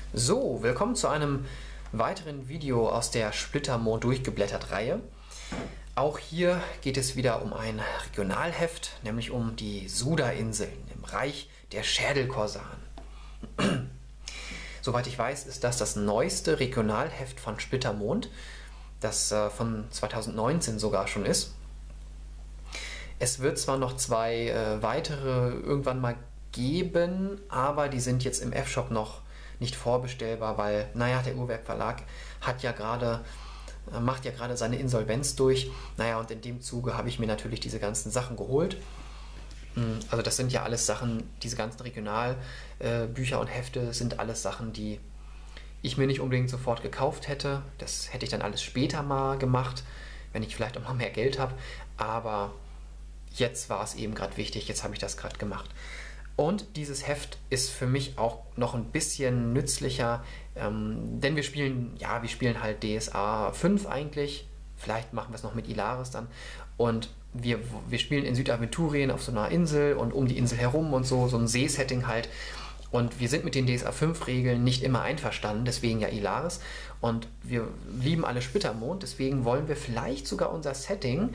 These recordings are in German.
So, willkommen zu einem weiteren Video aus der Splittermond durchgeblättert Reihe. Auch hier geht es wieder um ein Regionalheft, nämlich um die Suda-Inseln im Reich der Schädelkorsaren. Soweit ich weiß, ist das neueste Regionalheft von Splittermond, das von 2019 sogar schon ist. Es wird zwar noch zwei weitere irgendwann mal geben, aber die sind jetzt im F-Shop noch nicht vorbestellbar, weil, naja, der Uhrwerk Verlag macht ja gerade seine Insolvenz durch. Naja, und in dem Zuge habe ich mir natürlich diese ganzen Sachen geholt. Also das sind ja alles Sachen, diese ganzen Regionalbücher und Hefte sind alles Sachen, die ich mir nicht unbedingt sofort gekauft hätte. Das hätte ich dann alles später mal gemacht, wenn ich vielleicht auch mal mehr Geld habe. Aber jetzt war es eben gerade wichtig, jetzt habe ich das gerade gemacht. Und dieses Heft ist für mich auch noch ein bisschen nützlicher, denn wir spielen halt DSA 5 eigentlich. Vielleicht machen wir es noch mit Ilaris dann. Und wir spielen in Südaventurien auf so einer Insel und um die Insel herum und so ein Seesetting halt. Und wir sind mit den DSA 5 Regeln nicht immer einverstanden, deswegen ja Ilaris. Und wir lieben alle Splittermond, deswegen wollen wir vielleicht sogar unser Setting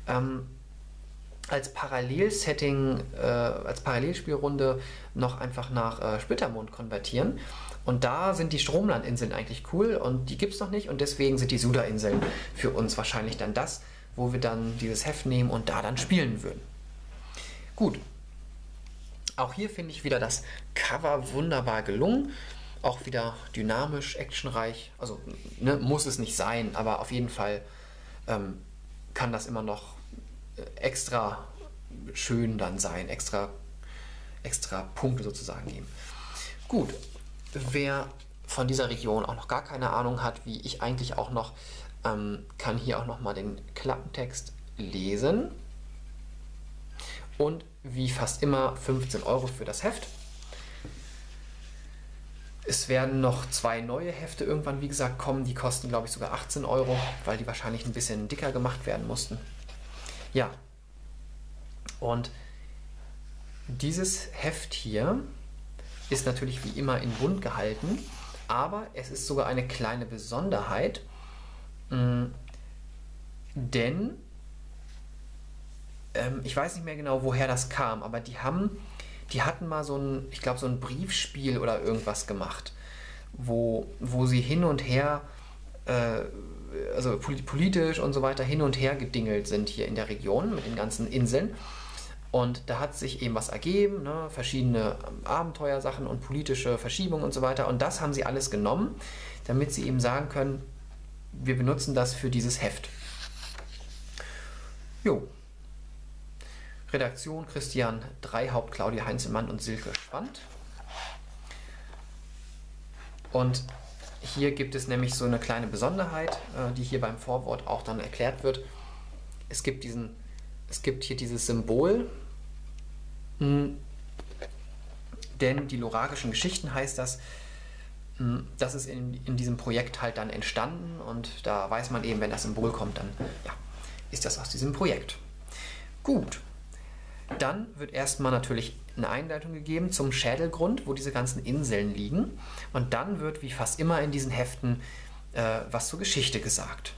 als Parallelsetting, als Parallelspielrunde noch einfach nach Splittermond konvertieren. Und da sind die Stromlandinseln eigentlich cool und die gibt es noch nicht und deswegen sind die Suda-Inseln für uns wahrscheinlich dann das, wo wir dann dieses Heft nehmen und da dann spielen würden. Gut. Auch hier finde ich wieder das Cover wunderbar gelungen. Auch wieder dynamisch, actionreich. Also muss es nicht sein, aber auf jeden Fall kann das immer noch extra schön dann sein, extra Punkte sozusagen geben. Gut, wer von dieser Region auch noch gar keine Ahnung hat, wie ich eigentlich auch noch, kann hier auch noch mal den Klappentext lesen. Und wie fast immer 15 € für das Heft. Es werden noch zwei neue Hefte irgendwann, wie gesagt, kommen. Die kosten, glaube ich, sogar 18 €, weil die wahrscheinlich ein bisschen dicker gemacht werden mussten. Ja, und dieses Heft hier ist natürlich wie immer in bunt gehalten, aber es ist sogar eine kleine Besonderheit, denn ich weiß nicht mehr genau, woher das kam, aber die hatten mal so ein Briefspiel oder irgendwas gemacht, wo sie hin und her also politisch und so weiter hin und her gedingelt sind hier in der Region mit den ganzen Inseln. Und da hat sich eben was ergeben, ne? Verschiedene Abenteuersachen und politische Verschiebungen und so weiter. Und das haben sie alles genommen, damit sie eben sagen können, wir benutzen das für dieses Heft. Jo. Redaktion Christian Dreihaupt, Claudia Heinzelmann und Silke Schwand. Und hier gibt es nämlich so eine kleine Besonderheit, die hier beim Vorwort auch dann erklärt wird. Es gibt hier dieses Symbol, denn die loragischen Geschichten heißt das, das ist in diesem Projekt halt dann entstanden und da weiß man eben, wenn das Symbol kommt, dann ja, ist das aus diesem Projekt. Gut. Dann wird erstmal natürlich eine Einleitung gegeben zum Schädelgrund, wo diese ganzen Inseln liegen. Und dann wird, wie fast immer in diesen Heften, was zur Geschichte gesagt.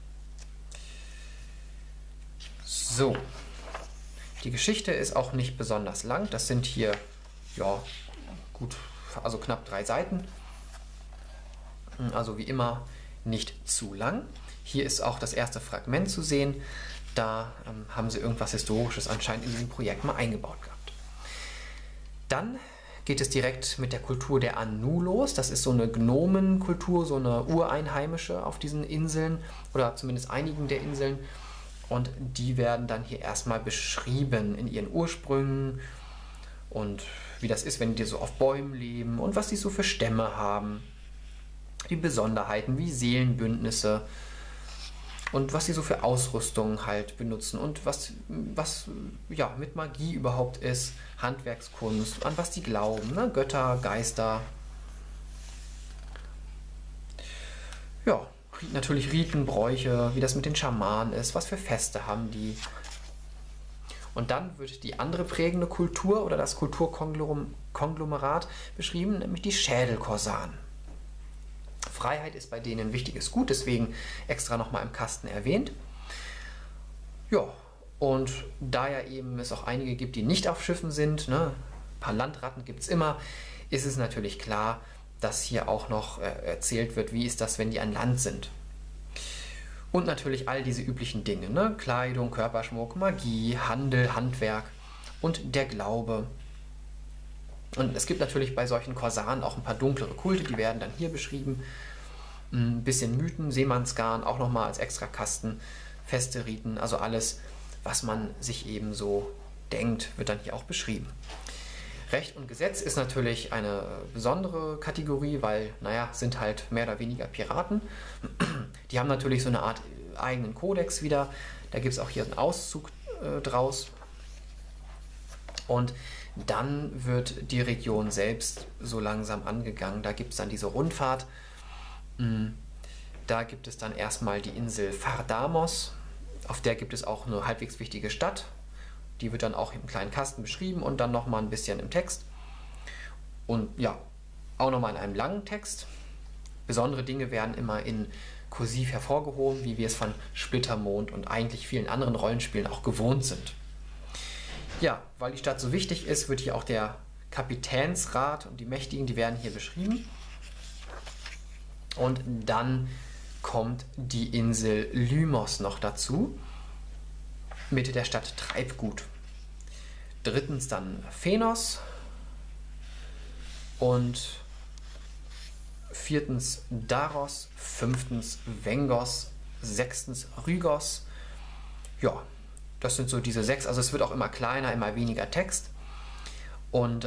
So. Die Geschichte ist auch nicht besonders lang. Das sind hier, ja, gut, also knapp 3 Seiten. Also wie immer nicht zu lang. Hier ist auch das erste Fragment zu sehen. Da haben sie irgendwas Historisches anscheinend in diesem Projekt mal eingebaut gehabt. Dann geht es direkt mit der Kultur der Anu los. Das ist so eine Gnomenkultur, so eine ureinheimische auf diesen Inseln oder zumindest einigen der Inseln. Und die werden dann hier erstmal beschrieben in ihren Ursprüngen und wie das ist, wenn die so auf Bäumen leben und was die so für Stämme haben. Die Besonderheiten wie Seelenbündnisse. Und was sie so für Ausrüstung halt benutzen und was ja mit Magie überhaupt ist, Handwerkskunst, an was die glauben, ne? Götter, Geister. Ja, natürlich Riten, Bräuche, wie das mit den Schamanen ist, was für Feste haben die. Und dann wird die andere prägende Kultur oder das Kulturkonglomerat beschrieben, nämlich die Schädelkorsaren. Freiheit ist bei denen ein wichtiges Gut, deswegen extra nochmal im Kasten erwähnt. Ja, und da ja eben es auch einige gibt, die nicht auf Schiffen sind, ne, ein paar Landratten gibt es immer, ist es natürlich klar, dass hier auch noch erzählt wird, wie ist das, wenn die an Land sind. Und natürlich all diese üblichen Dinge, ne? Kleidung, Körperschmuck, Magie, Handel, Handwerk und der Glaube. Und es gibt natürlich bei solchen Korsaren auch ein paar dunklere Kulte, die werden dann hier beschrieben. Ein bisschen Mythen, Seemannsgarn, auch nochmal als Extrakasten, feste Riten, also alles, was man sich eben so denkt, wird dann hier auch beschrieben. Recht und Gesetz ist natürlich eine besondere Kategorie, weil, naja, sind halt mehr oder weniger Piraten. Die haben natürlich so eine Art eigenen Kodex wieder. Da gibt es auch hier einen Auszug draus. Und dann wird die Region selbst so langsam angegangen. Da gibt es dann diese Rundfahrt. Da gibt es dann erstmal die Insel Fardamos. Auf der gibt es auch eine halbwegs wichtige Stadt. Die wird dann auch im kleinen Kasten beschrieben und dann nochmal ein bisschen im Text. Und ja, auch nochmal in einem langen Text. Besondere Dinge werden immer in Kursiv hervorgehoben, wie wir es von Splittermond und eigentlich vielen anderen Rollenspielen auch gewohnt sind. Ja, weil die Stadt so wichtig ist, wird hier auch der Kapitänsrat und die Mächtigen, die werden hier beschrieben. Und dann kommt die Insel Lymos noch dazu, mit der Stadt Treibgut. Drittens dann Phenos und viertens Daros, fünftens Vengos, sechstens Rygos. Ja, das sind so diese 6, also es wird auch immer kleiner, immer weniger Text. Und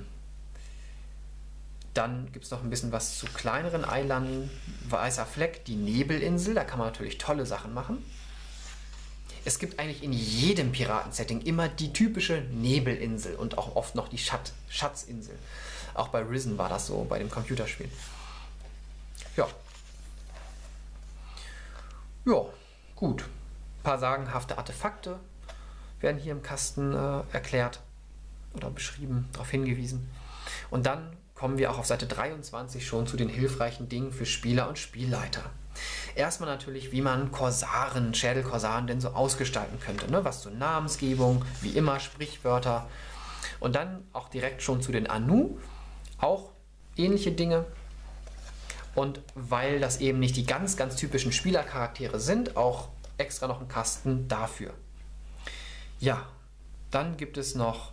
dann gibt es noch ein bisschen was zu kleineren Eilanden. Weißer Fleck, die Nebelinsel, da kann man natürlich tolle Sachen machen. Es gibt eigentlich in jedem Piratensetting immer die typische Nebelinsel und auch oft noch die Schatzinsel. Auch bei Risen war das so, bei dem Computerspiel. Ja. Ja, gut. Ein paar sagenhafte Artefakte werden hier im Kasten erklärt oder beschrieben, darauf hingewiesen. Und dann kommen wir auch auf Seite 23 schon zu den hilfreichen Dingen für Spieler und Spielleiter. Erstmal natürlich, wie man Korsaren, Schädelkorsaren denn so ausgestalten könnte. Ne? Was zur Namensgebung, wie immer Sprichwörter. Und dann auch direkt schon zu den Anu, auch ähnliche Dinge. Und weil das eben nicht die ganz, ganz typischen Spielercharaktere sind, auch extra noch einen Kasten dafür. Ja, dann gibt es noch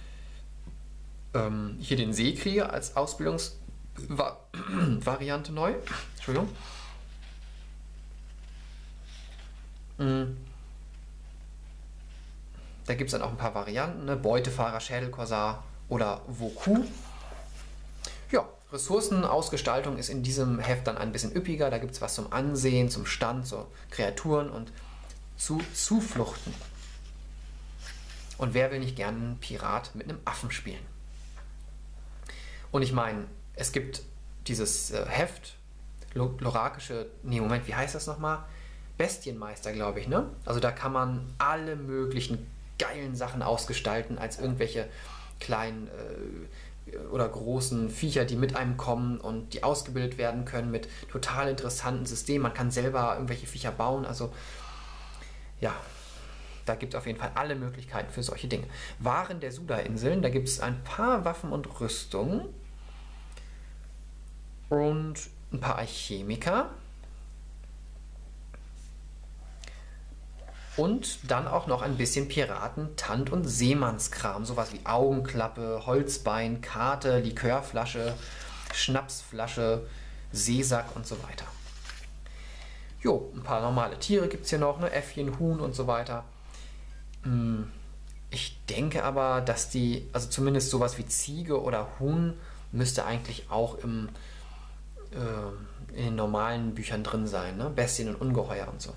hier den Seekrieger als Ausbildungsvariante neu. Entschuldigung. Da gibt es dann auch ein paar Varianten, ne? Beutefahrer, Schädelkorsar oder Woku. Ja, Ressourcenausgestaltung ist in diesem Heft dann ein bisschen üppiger. Da gibt es was zum Ansehen, zum Stand, zu Kreaturen und zu Zufluchten. Und wer will nicht gerne einen Pirat mit einem Affen spielen? Und ich meine, es gibt dieses Heft, Lorakische, nee, Moment, wie heißt das nochmal? Bestienmeister, glaube ich, ne? Also da kann man alle möglichen geilen Sachen ausgestalten, als irgendwelche kleinen oder großen Viecher, die mit einem kommen und die ausgebildet werden können mit total interessanten Systemen. Man kann selber irgendwelche Viecher bauen, also ja, da gibt es auf jeden Fall alle Möglichkeiten für solche Dinge. Waren der Suda-Inseln, da gibt es ein paar Waffen und Rüstungen und ein paar Alchemiker. Und dann auch noch ein bisschen Piraten-, Tant- und Seemannskram. Sowas wie Augenklappe, Holzbein, Karte, Likörflasche, Schnapsflasche, Seesack und so weiter. Jo, ein paar normale Tiere gibt es hier noch, ne? Äffchen, Huhn und so weiter. Ich denke aber, dass die, also zumindest sowas wie Ziege oder Huhn, müsste eigentlich auch in den normalen Büchern drin sein, ne? Bestien und Ungeheuer und so.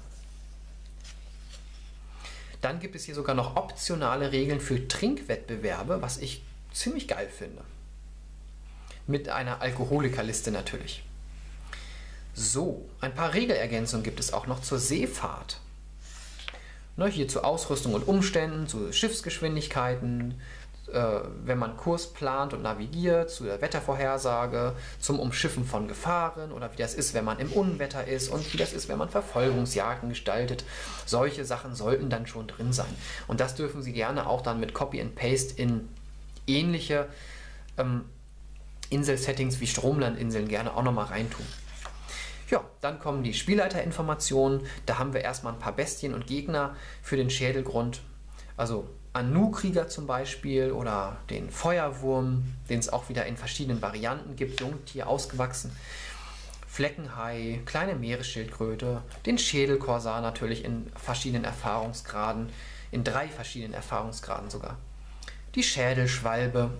Dann gibt es hier sogar noch optionale Regeln für Trinkwettbewerbe, was ich ziemlich geil finde. Mit einer Alkoholikerliste natürlich. So, ein paar Regelergänzungen gibt es auch noch zur Seefahrt. Ne, hier zu Ausrüstung und Umständen, zu Schiffsgeschwindigkeiten, wenn man Kurs plant und navigiert, zu der Wettervorhersage, zum Umschiffen von Gefahren oder wie das ist, wenn man im Unwetter ist und wie das ist, wenn man Verfolgungsjagden gestaltet. Solche Sachen sollten dann schon drin sein. Und das dürfen Sie gerne auch dann mit Copy and Paste in ähnliche Insel-Settings wie Stromlandinseln gerne auch nochmal reintun. Ja, dann kommen die Spielleiterinformationen. Da haben wir erstmal ein paar Bestien und Gegner für den Schädelgrund. Also Anu-Krieger zum Beispiel oder den Feuerwurm, den es auch wieder in verschiedenen Varianten gibt, Jungtier ausgewachsen. Fleckenhai, kleine Meeresschildkröte, den Schädelkorsar natürlich in verschiedenen Erfahrungsgraden, in 3 verschiedenen Erfahrungsgraden sogar. Die Schädelschwalbe,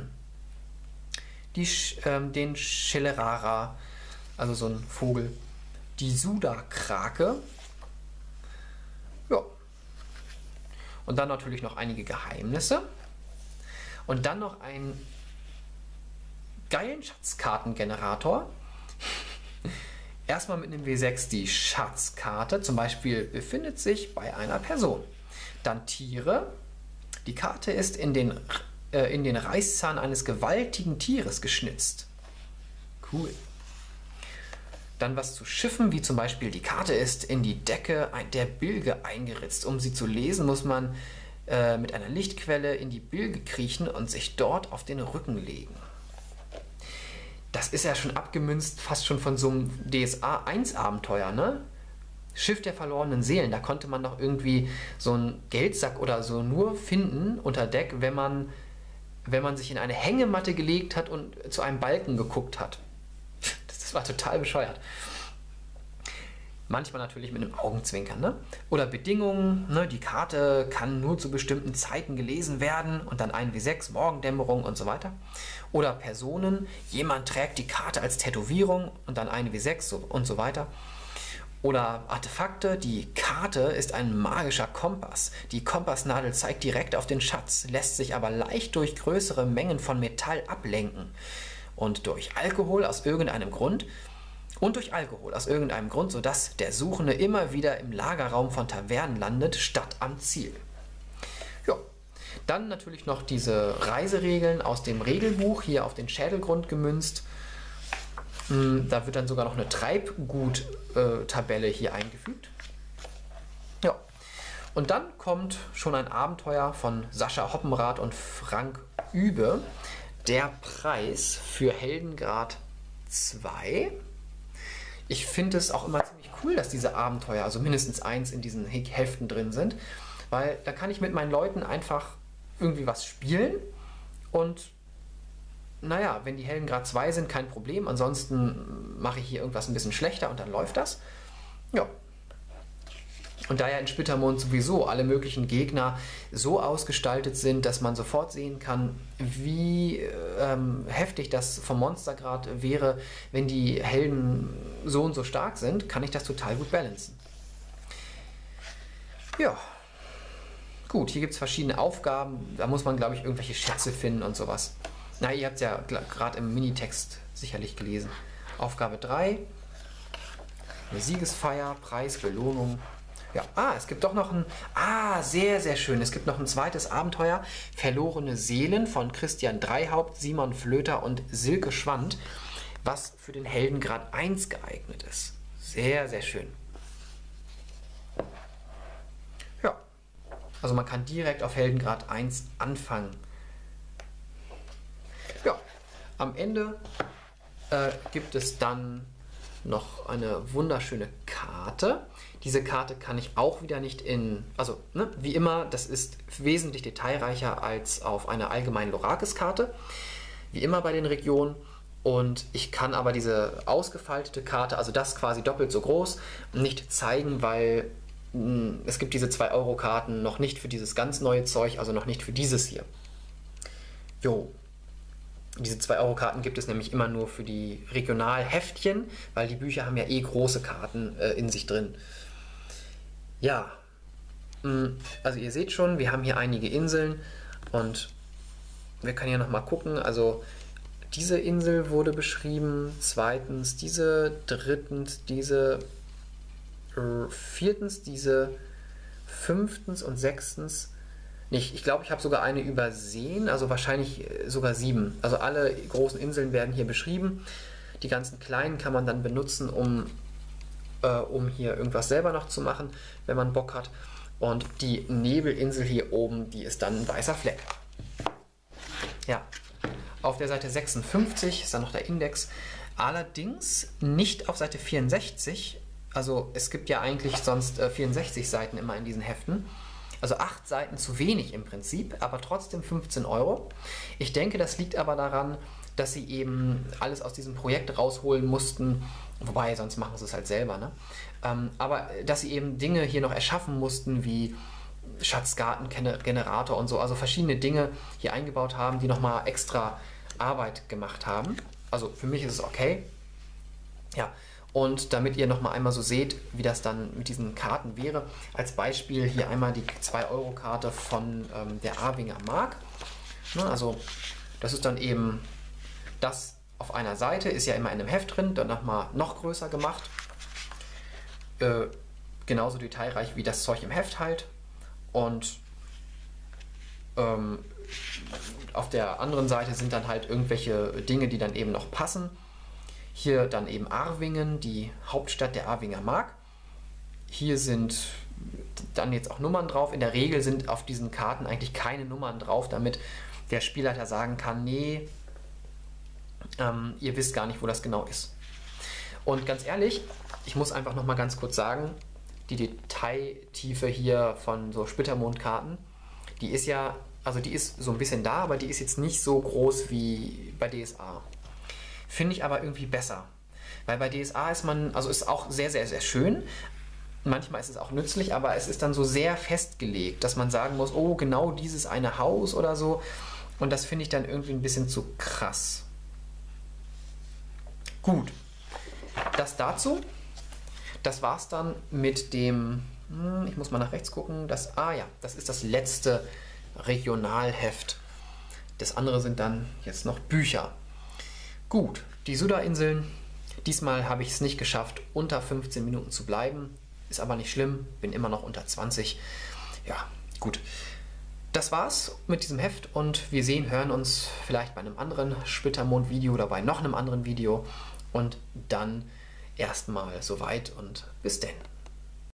den Schelerara, also so ein Vogel, die Sudakrake, ja, und dann natürlich noch einige Geheimnisse und dann noch einen geilen Schatzkartengenerator. Erstmal mit einem W6 die Schatzkarte, zum Beispiel befindet sich bei einer Person. Dann Tiere. Die Karte ist in den Reißzahn eines gewaltigen Tieres geschnitzt. Cool. Dann was zu Schiffen, wie zum Beispiel die Karte ist in die Decke der Bilge eingeritzt. Um sie zu lesen, muss man mit einer Lichtquelle in die Bilge kriechen und sich dort auf den Rücken legen. Das ist ja schon abgemünzt, fast schon von so einem DSA 1 Abenteuer, ne? Schiff der verlorenen Seelen, da konnte man doch irgendwie so einen Geldsack oder so nur finden unter Deck, wenn man sich in eine Hängematte gelegt hat und zu einem Balken geguckt hat. Das war total bescheuert. Manchmal natürlich mit einem Augenzwinkern, ne? Oder Bedingungen, ne? Die Karte kann nur zu bestimmten Zeiten gelesen werden und dann ein W6, Morgendämmerung und so weiter. Oder Personen, jemand trägt die Karte als Tätowierung und dann ein W6 und so weiter. Oder Artefakte, die Karte ist ein magischer Kompass. Die Kompassnadel zeigt direkt auf den Schatz, lässt sich aber leicht durch größere Mengen von Metall ablenken. Und durch Alkohol aus irgendeinem Grund, sodass der Suchende immer wieder im Lagerraum von Tavernen landet, statt am Ziel. Ja, dann natürlich noch diese Reiseregeln aus dem Regelbuch, hier auf den Schädelgrund gemünzt. Da wird dann sogar noch eine Treibgut-Tabelle hier eingefügt. Ja. Und dann kommt schon ein Abenteuer von Sascha Hoppenrath und Frank Übe. Der Preis für Heldengrad 2. Ich finde es auch immer ziemlich cool, dass diese Abenteuer, also mindestens 1 in diesen Heften drin sind, weil da kann ich mit meinen Leuten einfach irgendwie was spielen und naja, wenn die Heldengrad 2 sind, kein Problem. Ansonsten mache ich hier irgendwas ein bisschen schlechter und dann läuft das. Ja. Und da ja in Splittermond sowieso alle möglichen Gegner so ausgestaltet sind, dass man sofort sehen kann, wie heftig das vom Monstergrad wäre, wenn die Helden so und so stark sind, kann ich das total gut balancen. Ja. Gut, hier gibt es verschiedene Aufgaben. Da muss man, glaube ich, irgendwelche Schätze finden und sowas. Na, ihr habt es ja gerade im Minitext sicherlich gelesen. Aufgabe 3. Eine Siegesfeier, Preis, Belohnung. Ja, es gibt doch noch ein... sehr, sehr schön. Es gibt noch ein zweites Abenteuer. Verlorene Seelen von Christian Dreihaupt, Simon Flöter und Silke Schwand, was für den Heldengrad 1 geeignet ist. Sehr, sehr schön. Ja, also man kann direkt auf Heldengrad 1 anfangen. Ja, am Ende gibt es dann noch eine wunderschöne Karte. Diese Karte kann ich auch wieder nicht wie immer, das ist wesentlich detailreicher als auf einer allgemeinen Lorakis-Karte, wie immer bei den Regionen. Und ich kann aber diese ausgefaltete Karte, also das quasi doppelt so groß, nicht zeigen, weil es gibt diese 2-Euro-Karten noch nicht für dieses ganz neue Zeug, also noch nicht für dieses hier. Jo. Diese 2-Euro-Karten gibt es nämlich immer nur für die Regionalheftchen, weil die Bücher haben ja eh große Karten in sich drin. Ja, also ihr seht schon, wir haben hier einige Inseln und wir können ja nochmal gucken. Also diese Insel wurde beschrieben, zweitens diese, drittens diese, viertens diese, fünftens und sechstens. nicht. Ich glaube, ich habe sogar eine übersehen, also wahrscheinlich sogar 7. Also alle großen Inseln werden hier beschrieben. Die ganzen kleinen kann man dann benutzen, um hier irgendwas selber noch zu machen, wenn man Bock hat. Und die Nebelinsel hier oben, die ist dann ein weißer Fleck. Ja, auf der Seite 56 ist dann noch der Index. Allerdings nicht auf Seite 64. Also es gibt ja eigentlich sonst 64 Seiten immer in diesen Heften. Also 8 Seiten zu wenig im Prinzip, aber trotzdem 15 Euro. Ich denke, das liegt aber daran, dass sie eben alles aus diesem Projekt rausholen mussten. Wobei, sonst machen sie es halt selber, ne? Aber dass sie eben Dinge hier noch erschaffen mussten, wie Schatzkartengenerator und so, also verschiedene Dinge hier eingebaut haben, die nochmal extra Arbeit gemacht haben. Also für mich ist es okay. Ja, und damit ihr nochmal einmal so seht, wie das dann mit diesen Karten wäre, als Beispiel hier einmal die 2-Euro-Karte von der Awinger Mark. Ne, also das ist dann eben das auf einer Seite, ist ja immer in einem Heft drin, dann nochmal noch größer gemacht. Genauso detailreich wie das Zeug im Heft halt. Und auf der anderen Seite sind dann halt irgendwelche Dinge, die dann eben noch passen. Hier dann eben Arvingen, die Hauptstadt der Awinger Mark. Hier sind dann jetzt auch Nummern drauf. In der Regel sind auf diesen Karten eigentlich keine Nummern drauf, damit der Spielleiter sagen kann, nee, ihr wisst gar nicht, wo das genau ist. Und ganz ehrlich, ich muss einfach noch mal ganz kurz sagen, die Detailtiefe hier von so Splittermond-Karten, die ist ja, also die ist so ein bisschen da, aber die ist jetzt nicht so groß wie bei DSA. Finde ich aber irgendwie besser. Weil bei DSA ist man, also ist auch sehr, sehr, sehr schön. Manchmal ist es auch nützlich, aber es ist dann so sehr festgelegt, dass man sagen muss, oh, genau dieses eine Haus oder so. Und das finde ich dann irgendwie ein bisschen zu krass. Gut. Das dazu. Das war's dann mit dem, ich muss mal nach rechts gucken, das ist das letzte Regionalheft. Das andere sind dann jetzt noch Bücher. Gut, die Sudha-Inseln. Diesmal habe ich es nicht geschafft, unter 15 Minuten zu bleiben. Ist aber nicht schlimm, bin immer noch unter 20. Ja, gut. Das war's mit diesem Heft und wir hören uns vielleicht bei einem anderen Splittermond-Video oder bei noch einem anderen Video. Und dann erstmal soweit und bis denn.